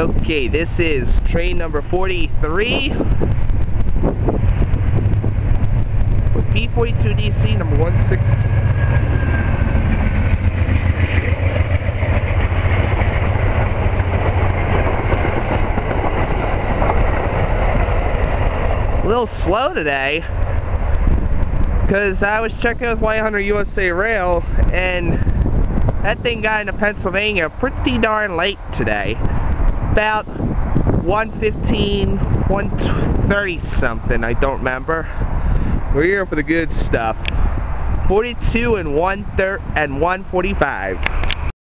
Okay, this is train number 43 with P42DC number 116. A little slow today because I was checking with 100 USA Rail and that thing got into Pennsylvania pretty darn late today. About 1:15, 1:30 something, I don't remember. We're here for the good stuff. 42 and 1:45.